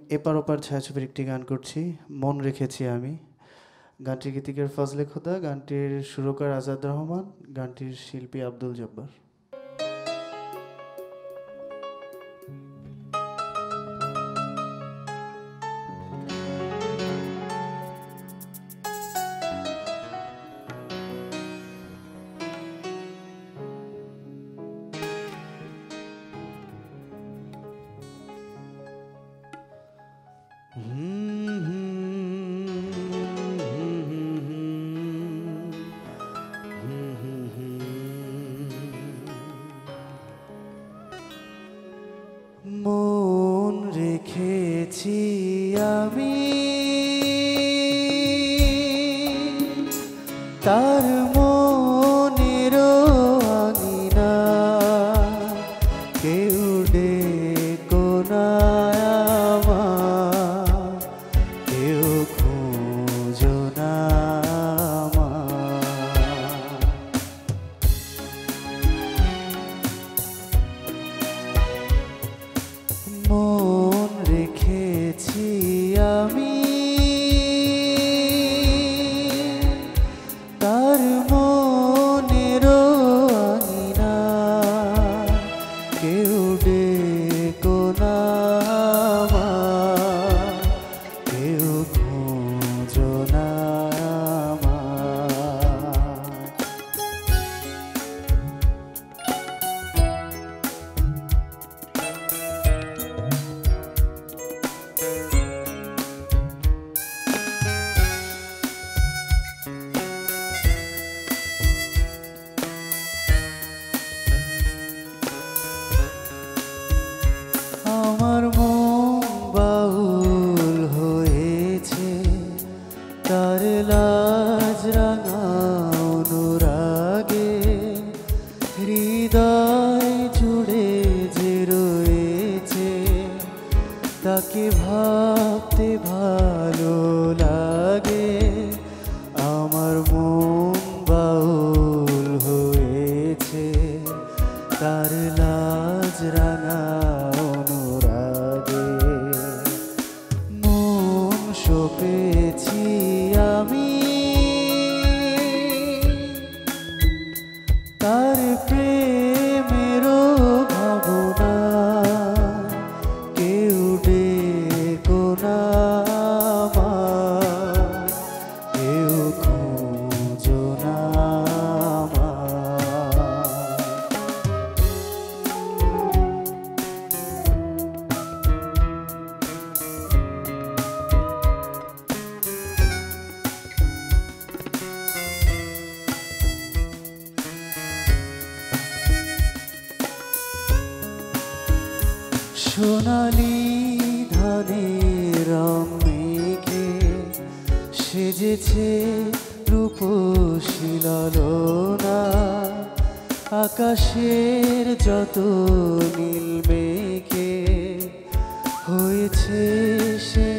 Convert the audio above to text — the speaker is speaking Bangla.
এপার ওপার ছায়াছবির একটি গান করছি, মন রেখেছি আমি। গানটির গীতিকার ফজলে খোদা, গানটির সুরকার আজাদ রহমান, গানটির শিল্পী আব্দুল জব্বার। মন রেখেছি আমি তার মনের আঙিনা, কেউ ডেকো না আমার, কেউ খোঁজো না আমার। মন রেখেছি আমি তার মনের আঙিনা, কেউ ডেকো না আমার, কেউ খোঁজো না আমার মন বাউল হয়েছে তার লাজ রাঙা অনুরাগে, হৃদয় জুড়ে যে রয়েছে তাকে ভাবতে ভালো লাগে। আমার মন বাউল হয়েছে তার লাজ রাঙা অনুরাগে, মন সপেছি আমি তার প্রেমের ভাবনা, কেউ ডেকো না আমার, কেউ খোঁজো না সোনালি ধানের রং মেঘে সেজেছে রূপসী ললনা, আকাশের যত নীল মেঘে হয়েছে সে